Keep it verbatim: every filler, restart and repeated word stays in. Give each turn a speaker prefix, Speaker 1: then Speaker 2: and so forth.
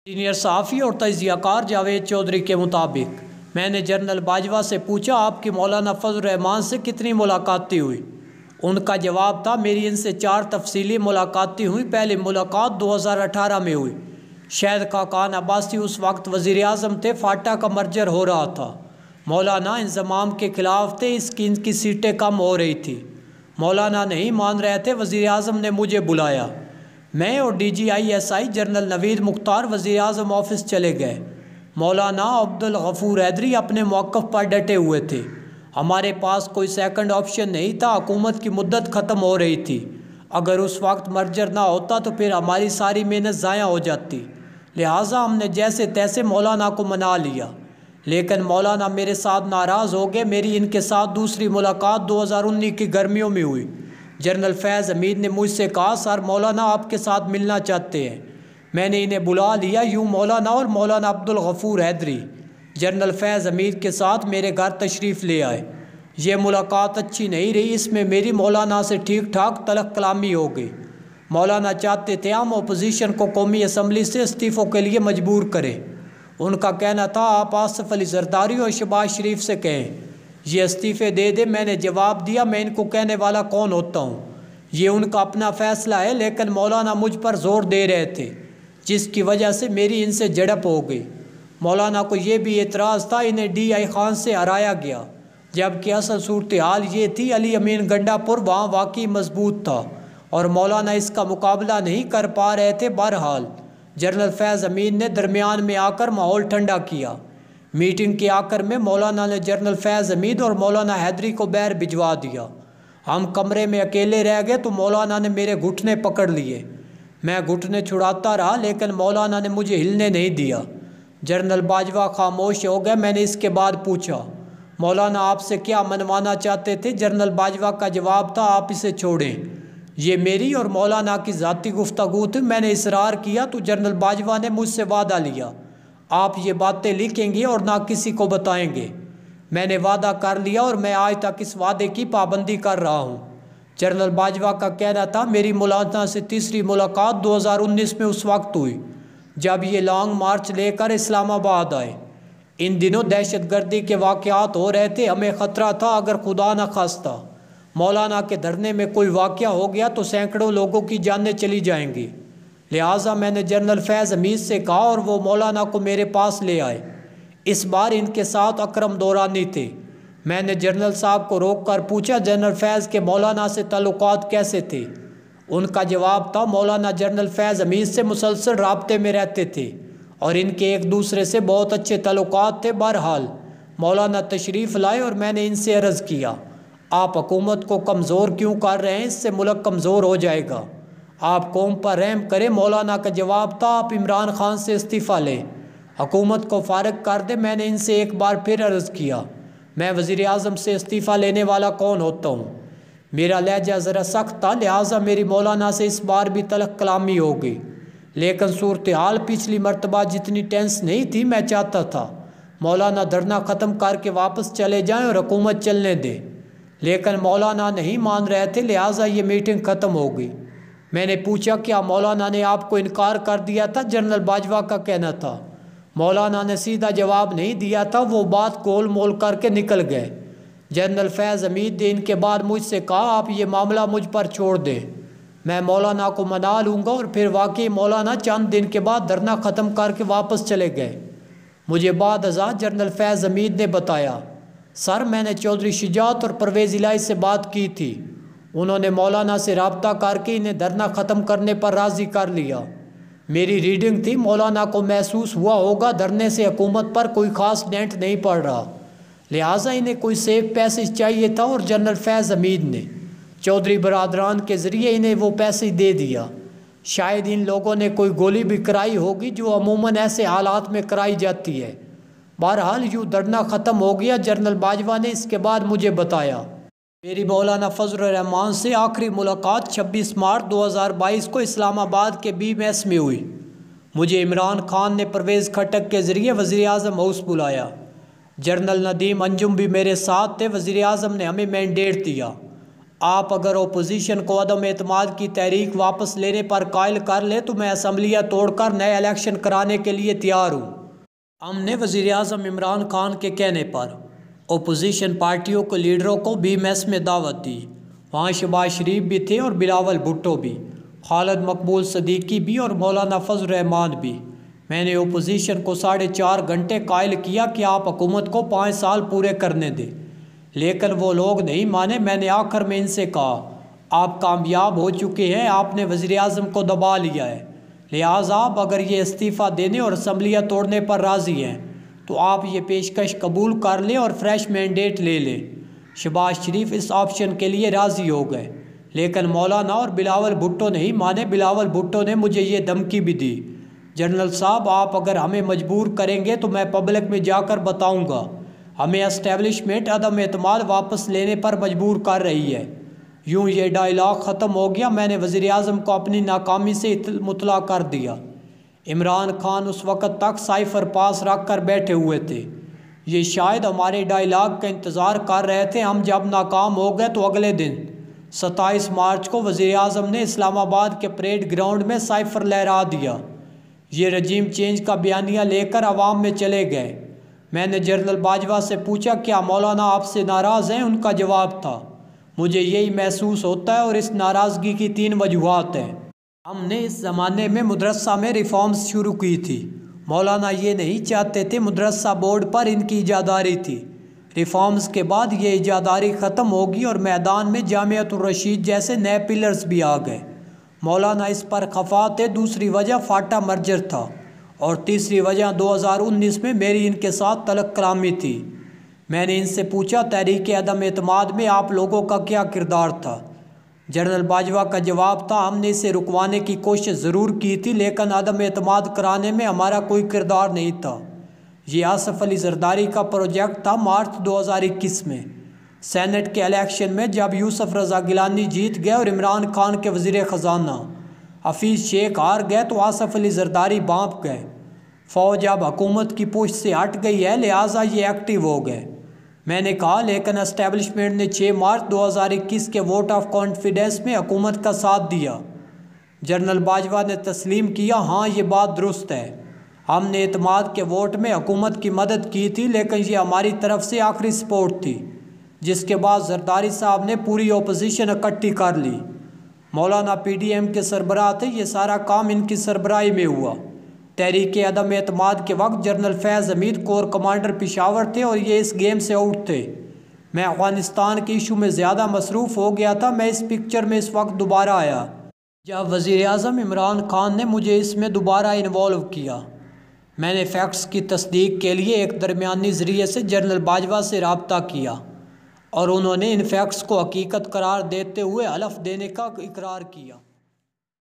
Speaker 1: Senior صحافی اور تجزیہ کار جاوید چودھری کے مطابق میں نے جنرل باجوہ سے پوچھا آپ کی مولانا فضل الرحمان سے کتنی ملاقاتیں ہوئی؟ ان کا جواب تھا میری ان سے چار تفصیلی ملاقاتیں ہوئی۔ پہلی ملاقات دو ہزار اٹھارہ میں ہوئی۔ شہد خاقان عباسی اس وقت وزیر اعظم تھے، فاٹا کا مرجر ہو رہا تھا، مولانا انضمام کے خلاف تھے، اس کی ان کی سیٹیں کم ہو رہی تھی، مولانا نہیں مان رہے تھے، وزیر اعظم نے مجھے بلایا، میں اور D G I S I general Naveed Mukhtar وزیر اعظم آفس چلے گئے۔ مولانا عبدالغفور حیدری اپنے موقف پر ڈٹے ہوئے تھے، ہمارے پاس کوئی سیکنڈ آپشن نہیں تھا، حکومت کی مدت ختم ہو رہی تھی، اگر اس وقت مرجر نہ ہوتا تو پھر ہماری ساری محنت ضائع ہو جاتی، لہٰذا ہم نے جیسے تیسے مولانا کو منا لیا، لیکن مولانا میرے ساتھ ناراض ہو گئے۔ میری ان کے ساتھ دوسری ملاقات دو ہزار انیس کی گرمیوں میں ہوئی۔ جنرل فیض حمید نے مجھ سے کہا سر مولانا آپ کے ساتھ ملنا چاہتے ہیں، میں نے انہیں بلا لیا، یوں مولانا اور مولانا عبدالغفور حیدری جنرل فیض حمید کے ساتھ میرے گھر تشریف لے آئے۔ یہ ملاقات اچھی نہیں رہی، اس میں میری مولانا سے ٹھیک ٹھاک تلخ کلامی ہو گئی۔ مولانا چاہتے تھے ہم اپوزیشن کو قومی اسمبلی سے استعفوں کے لیے مجبور کریں، ان کا کہنا تھا آپ آصف علی زرداری اور شہباز شریف سے کہیں یہ استعفے دے دے۔ میں نے جواب دیا میں ان کو کہنے والا کون ہوتا ہوں، یہ ان کا اپنا فیصلہ ہے، لیکن مولانا مجھ پر زور دے رہے تھے جس کی وجہ سے میری ان سے جھڑپ ہو گئی۔ مولانا کو یہ بھی اعتراض تھا انہیں ڈی آئی خان سے ہرایا گیا، جبکہ اصل صورتحال یہ تھی علی امین گنڈا پور وہاں واقعی مضبوط تھا اور مولانا اس کا مقابلہ نہیں کر پا رہے تھے۔ بہرحال جنرل فیض حمید نے درمیان میں آ کر ماحول ٹھنڈا کیا۔ میٹنگ کے آخر میں مولانا نے جنرل فیض حمید اور مولانا حیدری کو باہر بھجوا دیا۔ ہم کمرے میں اکیلے رہ گئے تو مولانا نے میرے گھٹنے پکڑ لیے، میں گھٹنے چھڑاتا رہا لیکن مولانا نے مجھے ہلنے نہیں دیا۔ جنرل باجوہ خاموش ہو گئے۔ میں نے اس کے بعد پوچھا مولانا آپ سے کیا منوانا چاہتے تھے؟ جنرل باجوہ کا جواب تھا آپ اسے چھوڑیں، یہ میری اور مولانا کی ذاتی گفتگو تھی۔ میں نے اصرار کیا تو جنرل باجوہ نے مجھ سے وعدہ لیا آپ یہ باتیں لکھیں گے اور نہ کسی کو بتائیں گے۔ میں نے وعدہ کر لیا اور میں آج تک اس وعدے کی پابندی کر رہا ہوں۔ جنرل باجوہ کا کہنا تھا میری مولانا سے تیسری ملاقات دو ہزار انیس میں اس وقت ہوئی جب یہ لانگ مارچ لے کر اسلام آباد آئے۔ ان دنوں دہشت گردی کے واقعات ہو رہے تھے، ہمیں خطرہ تھا اگر خدا نہ خواستہ مولانا کے دھرنے میں کوئی واقعہ ہو گیا تو سینکڑوں لوگوں کی جانیں چلی جائیں گی، لہٰذا میں نے جنرل فیض حمید سے کہا اور وہ مولانا کو میرے پاس لے آئے۔ اس بار ان کے ساتھ اکرم دورانی تھے۔ میں نے جنرل صاحب کو روک کر پوچھا جنرل فیض کے مولانا سے تعلقات کیسے تھے؟ ان کا جواب تھا مولانا جنرل فیض حمید سے مسلسل رابطے میں رہتے تھے اور ان کے ایک دوسرے سے بہت اچھے تعلقات تھے۔ بہرحال مولانا تشریف لائے اور میں نے ان سے عرض کیا آپ حکومت کو کمزور کیوں کر رہے ہیں؟ اس سے ملک کمزور ہو جائے گا، آپ قوم پر رحم کریں۔ مولانا کا جواب تھا آپ عمران خان سے استعفیٰ لیں، حکومت کو فارغ کر دیں۔ میں نے ان سے ایک بار پھر عرض کیا میں وزیر اعظم سے استعفیٰ لینے والا کون ہوتا ہوں؟ میرا لہجہ ذرا سخت تھا، لہٰذا میری مولانا سے اس بار بھی تلخ کلامی ہو گئی، لیکن صورتحال پچھلی مرتبہ جتنی ٹینس نہیں تھی۔ میں چاہتا تھا مولانا دھرنا ختم کر کے واپس چلے جائیں اور حکومت چلنے دیں، لیکن مولانا نہیں مان رہے تھے، لہٰذا یہ میٹنگ ختم ہو گئی۔ میں نے پوچھا کیا مولانا نے آپ کو انکار کر دیا تھا؟ جنرل باجوہ کا کہنا تھا مولانا نے سیدھا جواب نہیں دیا تھا، وہ بات گول مول کر کے نکل گئے۔ جنرل فیض حمید نے ان کے بعد مجھ سے کہا آپ یہ معاملہ مجھ پر چھوڑ دیں، میں مولانا کو منا لوں گا، اور پھر واقعی مولانا چند دن کے بعد دھرنا ختم کر کے واپس چلے گئے۔ مجھے بعد ازاں جنرل فیض حمید نے بتایا سر میں نے چودھری شجاعت اور پرویز الہی سے بات کی تھی، انہوں نے مولانا سے رابطہ کر کے انہیں دھرنا ختم کرنے پر راضی کر لیا۔ میری ریڈنگ تھی مولانا کو محسوس ہوا ہوگا دھرنے سے حکومت پر کوئی خاص ڈینٹ نہیں پڑ رہا، لہٰذا انہیں کوئی سیف پیسج چاہیے تھا اور جنرل فیض حمید نے چودھری برادران کے ذریعے انہیں وہ پیسج دے دیا۔ شاید ان لوگوں نے کوئی گولی بھی کرائی ہوگی جو عموماً ایسے حالات میں کرائی جاتی ہے۔ بہرحال یوں دھرنا ختم ہو گیا۔ جنرل باجوہ نے اس کے بعد مجھے بتایا میری مولانا فضل الرحمان سے آخری ملاقات چھبیس مارچ دو ہزار بائیس کو اسلام آباد کے بی میس میں ہوئی۔ مجھے عمران خان نے پرویز خٹک کے ذریعے وزیر اعظم ہاؤس بلایا، جنرل ندیم انجم بھی میرے ساتھ تھے۔ وزیر اعظم نے ہمیں مینڈیٹ دیا آپ اگر اپوزیشن کو عدم اعتماد کی تحریک واپس لینے پر قائل کر لے تو میں اسمبلیاں توڑ کر نئے الیکشن کرانے کے لیے تیار ہوں۔ ہم نے وزیر اعظم عمران خان کے کہنے پر اپوزیشن پارٹیوں کو لیڈروں کو بھی میس میں دعوت دی۔ وہاں شہباز شریف بھی تھے اور بلاول بھٹو بھی، خالد مقبول صدیقی بھی اور مولانا فضل الرحمان بھی۔ میں نے اپوزیشن کو ساڑھے چار گھنٹے قائل کیا کہ آپ حکومت کو پانچ سال پورے کرنے دیں، لیکن وہ لوگ نہیں مانے۔ میں نے آخر میں ان سے کہا آپ کامیاب ہو چکے ہیں، آپ نے وزیر اعظم کو دبا لیا ہے، لہٰذا آپ اگر یہ استعفیٰ دینے اور اسمبلیاں توڑنے پر راضی ہیں تو آپ یہ پیشکش قبول کر لیں اور فریش مینڈیٹ لے لیں۔ شہباز شریف اس آپشن کے لیے راضی ہو گئے، لیکن مولانا اور بلاول بھٹو نہیں مانے۔ بلاول بھٹو نے مجھے یہ دھمکی بھی دی، جنرل صاحب آپ اگر ہمیں مجبور کریں گے تو میں پبلک میں جا کر بتاؤں گا ہمیں اسٹیبلشمنٹ عدم اعتماد واپس لینے پر مجبور کر رہی ہے۔ یوں یہ ڈائلاگ ختم ہو گیا۔ میں نے وزیر اعظم کو اپنی ناکامی سے مطلع کر دیا۔ عمران خان اس وقت تک سائفر پاس رکھ کر بیٹھے ہوئے تھے، یہ شاید ہمارے ڈائلاگ کا انتظار کر رہے تھے۔ ہم جب ناکام ہو گئے تو اگلے دن ستائیس مارچ کو وزیر اعظم نے اسلام آباد کے پریڈ گراؤنڈ میں سائفر لہرا دیا۔ یہ رجیم چینج کا بیانیہ لے کر عوام میں چلے گئے۔ میں نے جنرل باجوہ سے پوچھا کیا مولانا آپ سے ناراض ہیں؟ ان کا جواب تھا مجھے یہی محسوس ہوتا ہے اور اس ناراضگی کی تین وجوہات ہیں۔ ہم نے اس زمانے میں مدرسہ میں ریفارمز شروع کی تھی، مولانا یہ نہیں چاہتے تھے، مدرسہ بورڈ پر ان کی اجاداری تھی۔ ریفارمز کے بعد یہ اجاداری ختم ہوگی اور میدان میں جامعۃ الرشید جیسے نئے پلرز بھی آ گئے۔ مولانا اس پر خفا تھے۔ دوسری وجہ فاٹا مرجر تھا اور تیسری وجہ دو ہزار انیس میں میری ان کے ساتھ تلق کلامی تھی۔ میں نے ان سے پوچھا تحریک عدم اعتماد میں آپ لوگوں کا کیا کردار تھا؟ جنرل باجوہ کا جواب تھا ہم نے اسے رکوانے کی کوشش ضرور کی تھی لیکن عدم اعتماد کرانے میں ہمارا کوئی کردار نہیں تھا۔ یہ آصف علی زرداری کا پروجیکٹ تھا۔ مارچ دو ہزار اکیس میں سینٹ کے الیکشن میں جب یوسف رضا گیلانی جیت گئے اور عمران خان کے وزیر خزانہ حفیظ شیخ ہار گئے تو آصف علی زرداری بانپ گئے۔ فوج اب حکومت کی پوچھ سے ہٹ گئی ہے لہٰذا یہ ایکٹیو ہو گئے۔ میں نے کہا لیکن اسٹیبلشمنٹ نے چھ مارچ دو ہزار اکیس کے ووٹ آف کانفیڈنس میں حکومت کا ساتھ دیا۔ جنرل باجوہ نے تسلیم کیا ہاں یہ بات درست ہے، ہم نے اعتماد کے ووٹ میں حکومت کی مدد کی تھی لیکن یہ ہماری طرف سے آخری سپورٹ تھی۔ جس کے بعد زرداری صاحب نے پوری اپوزیشن اکٹھی کر لی۔ مولانا پی ڈی ایم کے سربراہ تھے، یہ سارا کام ان کی سربراہی میں ہوا۔ تحریک عدم اعتماد کے وقت general Faiz Hameed corps commander Peshawar تھے اور یہ اس گیم سے آؤٹ تھے۔ میں افغانستان کے ایشو میں زیادہ مصروف ہو گیا تھا۔ میں اس پکچر میں اس وقت دوبارہ آیا جب وزیر اعظم عمران خان نے مجھے اس میں دوبارہ انوالو کیا۔ میں نے فیکٹس کی تصدیق کے لیے ایک درمیانی ذریعے سے جنرل باجوہ سے رابطہ کیا اور انہوں نے ان فیکٹس کو حقیقت قرار دیتے ہوئے حلف دینے کا اقرار کیا۔